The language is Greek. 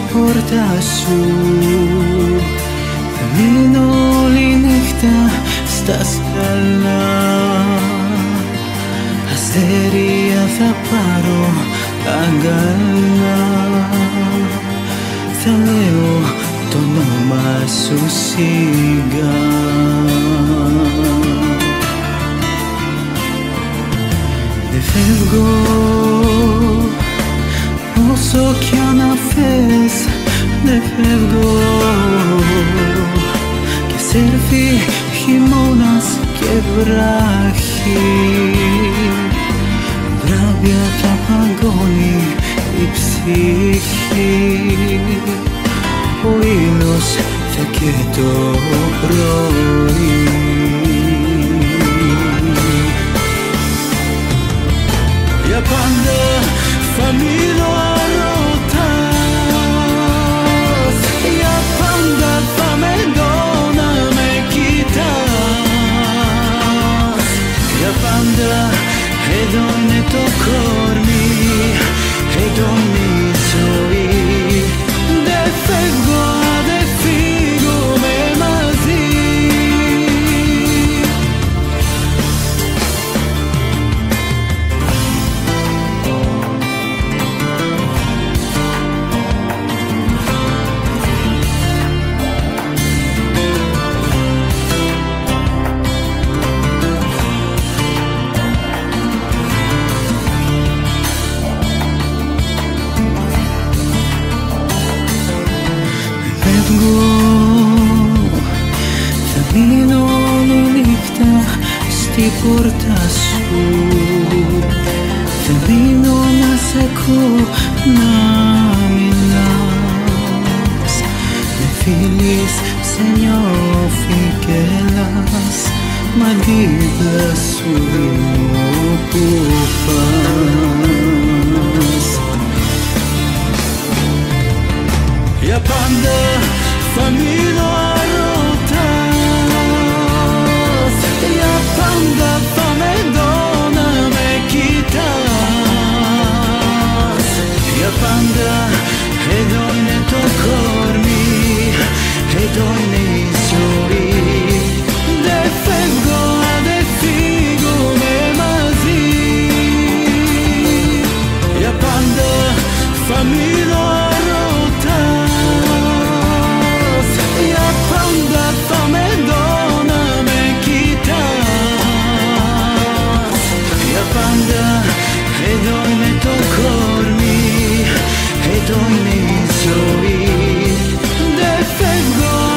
πόρτα σου. Θα μείνω όλη νύχτα στα σκαλά, αστέρια θα πάρω αγκαλιά. Θα λέω το όνομα σου σιγά. Δεν φεύγω όσο κι αν θες, δεν φεύγω. Και σε έρθει χειμώνας και βράχει, βράδια θα παγώνει η ψυχή. Ο ήλιος θα και το πρωί. Για πάντα θα μείνω αρωτάς, για πάντα θα με δω να με κοιτάς. Για πάντα εδώ είναι το κορμί, εδώ είναι η ζωή. Δεν φεύγω, δεν φύγουμε μαζί. Θα μείνω όλη νύχτα στη πόρτα σου. Θα μείνω να σε ακούω να μιλάς. Με φίλεις, σε νιώθει και λας, μα δίπλα σου δίνω που πας. Για πάντα θα μείνω αρωτάς, για πάντα θα με δω να με κοιτάς. Για πάντα εδώ είναι το κορμί, εδώ είναι η ζωή. Δεν φεύγω, δεν φύγουμε μαζί. Για πάντα θα μείνω αρωτάς, για πάντα θα με δω να με κοιτάς. Για πάντα εδώ είναι το κορμί, εδώ είναι η ζωή. Δεν φεύγω.